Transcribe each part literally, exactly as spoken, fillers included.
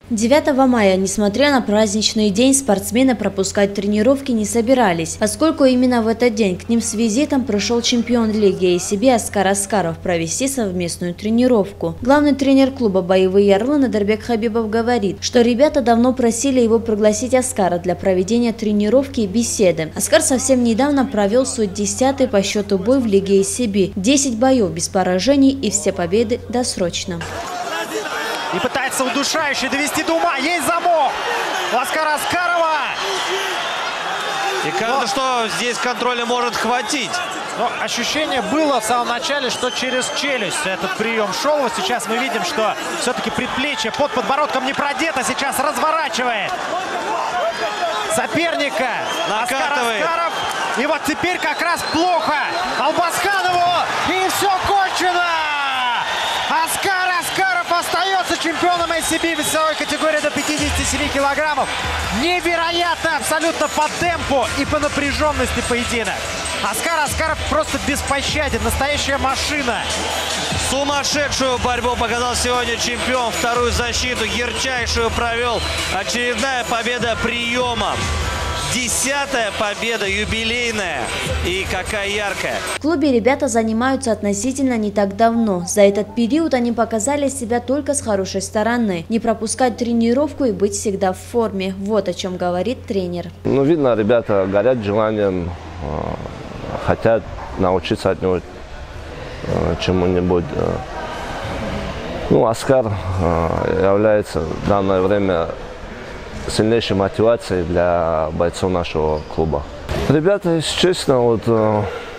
девятого мая, несмотря на праздничный день, спортсмены пропускать тренировки не собирались, поскольку именно в этот день к ним с визитом пришел чемпион лиги эй си би Аскар Аскаров провести совместную тренировку. Главный тренер клуба «Боевые орлы» Надырбек Хабибов говорит, что ребята давно просили его пригласить Аскара для проведения тренировки и беседы. Аскар совсем недавно провел свой десятый по счету бой в лиге эй си би. десять боев без поражений и все победы досрочно. И пытается удушающе довести до ума. Есть замок у Аскара Аскарова. И кажется, Но... что здесь контроля может хватить. Но ощущение было в самом начале, что через челюсть этот прием шел. Вот сейчас мы видим, что все-таки предплечье под подбородком не продето. Сейчас разворачивает соперника. Аскар Аскаров. И вот теперь как раз плохо Албасханову. И все кончено. Аскар Аскаров остается чемпионом эй си би весовой категории до пятидесяти семи килограммов. Невероятно абсолютно по темпу и по напряженности поединок. Аскар Аскаров просто беспощаден, настоящая машина. Сумасшедшую борьбу показал сегодня чемпион. Вторую защиту ярчайшую провел. Очередная победа приемом. Десятая победа, юбилейная. И какая яркая. В клубе ребята занимаются относительно не так давно. За этот период они показали себя только с хорошей стороны. Не пропускать тренировку и быть всегда в форме. Вот о чем говорит тренер. Ну, видно, ребята горят желанием, хотят научиться от него чему-нибудь. Ну, Аскар является в данное время сильнейшей мотивацией для бойцов нашего клуба. Ребята, если честно, вот, э,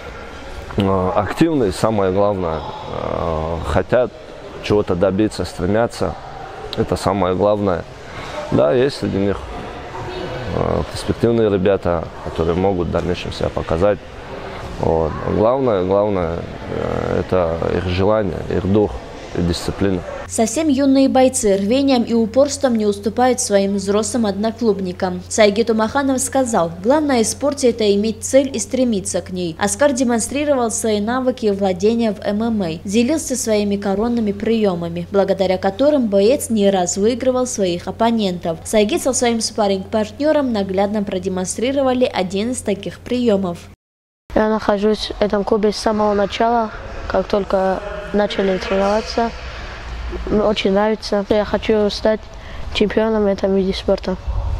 э, активные, самое главное, э, хотят чего-то добиться, стремятся. Это самое главное. Да, есть среди них э, перспективные ребята, которые могут в дальнейшем себя показать. Вот. Главное, главное э, это их желание, их дух и дисциплина. Совсем юные бойцы рвением и упорством не уступают своим взрослым одноклубникам. Сайгет Умаханов сказал, главное в спорте – это иметь цель и стремиться к ней. Аскар демонстрировал свои навыки и владения в эм эм а, делился своими коронными приемами, благодаря которым боец не раз выигрывал своих оппонентов. Сайгет со своим спарринг-партнером наглядно продемонстрировали один из таких приемов. Я нахожусь в этом клубе с самого начала, как только начали тренироваться. Очень нравится. Я хочу стать чемпионом в этом виде спорта.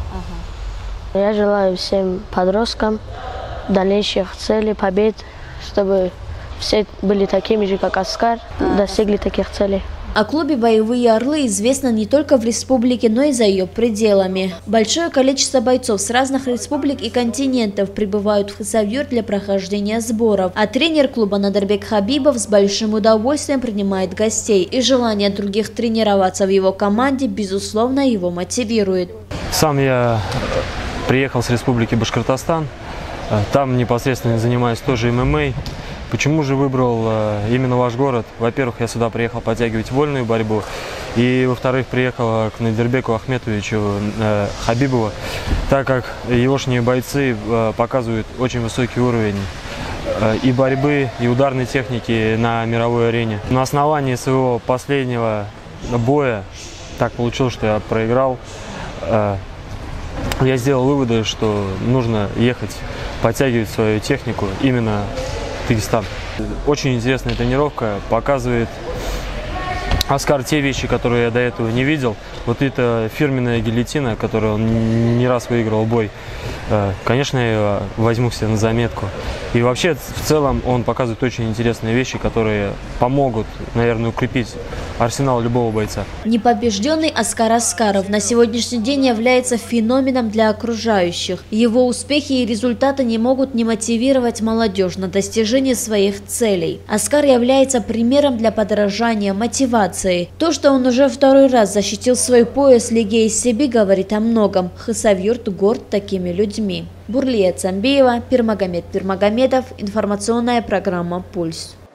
Ага. Я желаю всем подросткам дальнейших целей, побед, чтобы все были такими же, как Аскар, ага. достигли таких целей. О клубе «Боевые орлы» известно не только в республике, но и за ее пределами. Большое количество бойцов с разных республик и континентов прибывают в Хасавюрт для прохождения сборов. А тренер клуба Надырбек Хабибов с большим удовольствием принимает гостей. И желание других тренироваться в его команде, безусловно, его мотивирует. Сам я приехал с республики Башкортостан. Там непосредственно занимаюсь тоже эм эм а. Почему же выбрал э, именно ваш город? Во-первых, я сюда приехал подтягивать вольную борьбу. И, во-вторых, приехал к Надырбеку Ахметовичу э, Хабибову, так как егошние бойцы э, показывают очень высокий уровень э, и борьбы, и ударной техники на мировой арене. На основании своего последнего боя, так получилось, что я проиграл, э, я сделал выводы, что нужно ехать подтягивать свою технику именно Дагестан. Очень интересная тренировка, показывает Аскар те вещи, которые я до этого не видел. Вот это фирменная гильотина, которую он не раз выигрывал бой. Конечно, я возьму себе на заметку. И вообще, в целом, он показывает очень интересные вещи, которые помогут, наверное, укрепить арсенал любого бойца. Непобежденный Аскар Аскаров на сегодняшний день является феноменом для окружающих. Его успехи и результаты не могут не мотивировать молодежь на достижение своих целей. Аскар является примером для подражания, мотивации. То, что он уже второй раз защитил свой пояс Лиги эй си би, говорит о многом. Хасавюрт горд такими людьми. Бурлия Цамбиева, Пирмагомед Пирмагомедов. Информационная программа «Пульс».